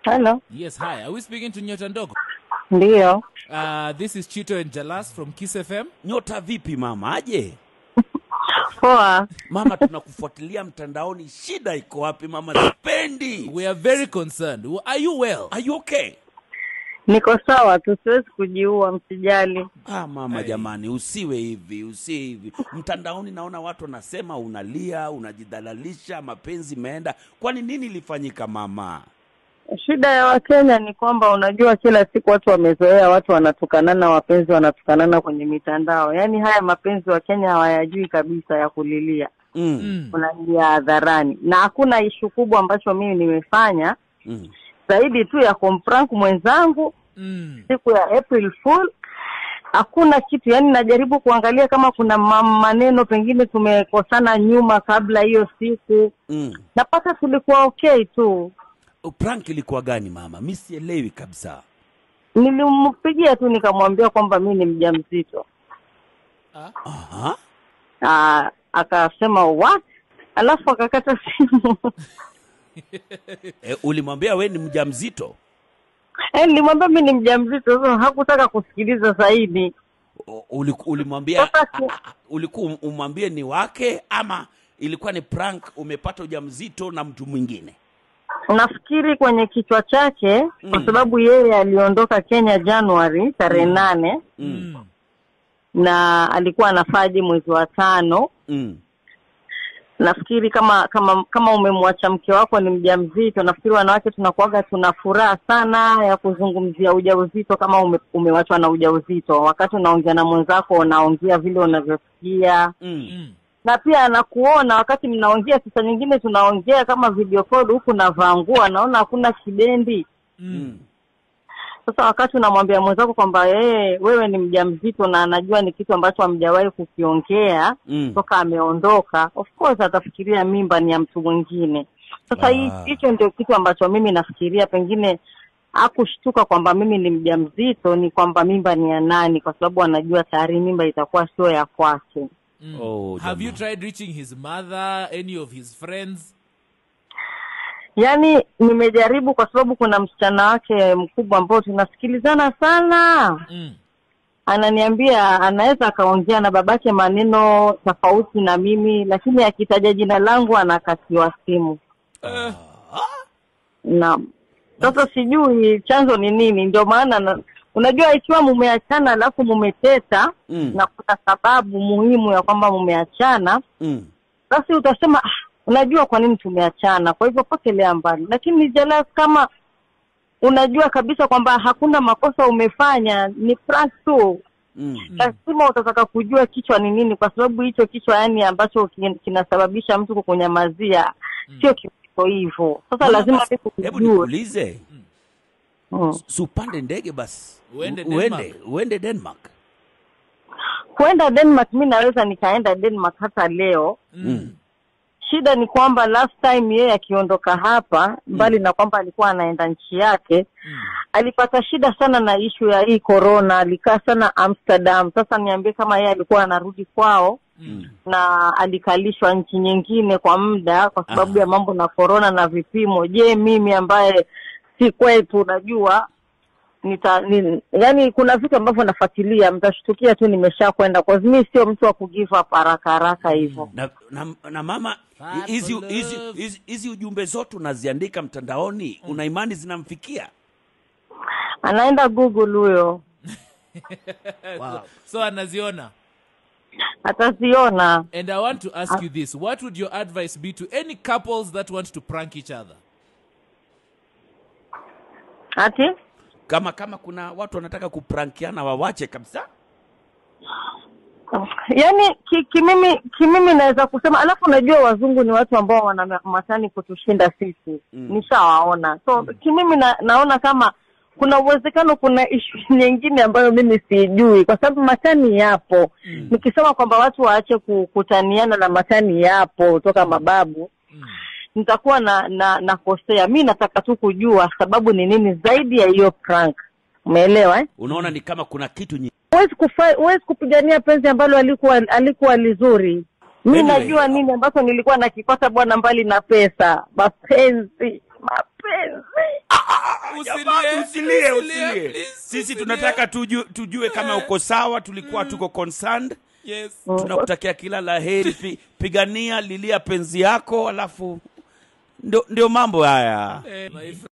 Hello. Yes, hi. Are we speaking to Nyota Ndogo? Ndio. This is Chito and Jalas from Kiss FM. Nyota vipi mama, aje? Poa. Mama tunakufuatilia mtandaoni, shida iko wapi mama? Sipendi. We are very concerned. Are you well? Are you okay? Niko sawa tu, siwezi kujiua, msijali. Mama Hey. Jamani, usiwe hivi. Mtandaoni naona watu wanasema unalia, unajidhalalisha, mapenzi meenda. Kwani nini ilifanyika mama? Shida ya Wakenya ni kwamba unajua kila siku watu wamezoea, watu wanatukanana, wapenzi wanatukanana kwenye mitandao. Yaani haya mapenzi Wakenya hawayajui kabisa ya kulilia. Unalia hadharani. Na hakuna issue kubwa ambacho mimi nimefanya. Zaidi tu ya komprank mwenzangu siku ya April Fool. Hakuna kitu, yani najaribu kuangalia kama kuna maneno pengine tumekosana nyuma kabla hiyo siku. Napata tulikuwa okay tu. Prank ilikuwa gani mama? Mimi sielewi kabisa. Nilimpigia tu nikamwambia kwamba mimi ni mjamzito. Akasema what? Alafu akakata simu. Ulimwambia wewe ni mjamzito? Nilimwambia mimi ni mjamzito, hakutaka kusikiliza zaidi. Ulimwambia ulikuwa umwambie ni wake ama ilikuwa ni prank, umepata ujauzito na mtu mwingine? Nafikiri kwenye kichwa chake kwa sababu yeye aliondoka Kenya January tarehe 8 na alikuwa anafaji mwezi wa 5. Nafikiri kama umemwacha mke wako ni mjamzito, nafikiri wanawake tunakuaga tuna furaha sana ya kuzungumzia ujauzito kama umewachwa na ujauzito. Wakati unaongea na mwenzako unaongea vile unavyosikia. Na pia anakuona wakati mnaongea, sasa nyingine tunaongea kama video call huku na vangua, naona hakuna kibendi. Sasa wakati unamwambia mwenzako kwamba wewe ni mjamzito na anajua ni kitu ambacho hamjawahi kukiongea toka ameondoka, of course atafikiria mimba ni ya mtu mwingine. Sasa hicho ndio kitu ambacho mimi nafikiria pengine hakushtuka kwamba mimi ni mjamzito, ni kwamba mimba ni ya nani, kwa sababu anajua tayari mimba itakuwa sio ya kwake. Have you tried reaching his mother, any of his friends? Yani nimejaribu kwa sababu kuna msichana wake mkubwa ambao tunasikilizana sana. Ananiambia anaweza akaongea na babake maneno tofauti na mimi, lakini akitaja jina langu anakatiwa simu. Naam. Sasa sijui chanzo ni nini, ndio maana unajua ikiwa mumeachana alafu mumeteta na kuna sababu muhimu ya kwamba mumeachana, basi utasema unajua kwa nini tumeachana, kwa hivyo potelea mbali. Lakini Jalas, kama unajua kabisa kwamba hakuna makosa umefanya, ni prank tu, lazima utataka kujua kichwa ni nini, kwa sababu hicho kichwa yani ambacho kinasababisha mtu kukunyamazia sio kitu hivyo. Sasa lazima hebu nikuulize, supande ndege basi uende Denmark. Kuenda Denmark mimi naweza nikaenda Denmark hata leo. Shida ni kwamba last time yeye akiondoka hapa, mbali na kwamba alikuwa anaenda nchi yake, alipata shida sana na issue ya hii corona, alikaa sana Amsterdam. Sasa niambie kama yeye alikuwa anarudi kwao na alikalishwa nchi nyingine kwa muda kwa sababu ya mambo na corona na vipimo. Je, mimi ambaye si kwetu unajua yani kuna vitu ambavyo nafuatilia, mtashtukia tu nimeshakwenda, kwa sababu mimi sio mtu wa kugive up haraka hivyo. Na mama, hizi ujumbe zote unaziandika mtandaoni, una imani zinamfikia? Anaenda Google huyo. So anaziona? Ataziona. And I want to ask you this, what would your advice be to any couples that want to prank each other? Ati? Kama kuna watu wanataka kuprankiana, wawache kabisa. Yani kimimi naweza kusema, alafu unajua wazungu ni watu ambao wana matani kutushinda sisi. Nishawaona. So kimimi naona kama kuna uwezekano kuna issue nyingine ambayo mimi sijui, kwa sababu matani yapo. Nikisema kwamba watu waache kukutaniana na matani yapo toka mababu, nitakuwa na kosea. Mimi nataka tu kujua sababu ni nini zaidi ya hiyo prank. Umeelewa? Unaona ni kama kuna kitu huwezi kupigania penzi ambalo alikuwa lizuri. Mimi najua nini ambacho nilikuwa nakipata bwana, mbali na pesa, mapenzi. jamani, usilie. please, Sisi usilie. tunataka tujue kama uko sawa, tulikuwa tuko concerned. Yes. Tunakutakia kila laheri, pigania, lilia penzi yako, alafu ndio mambo haya. My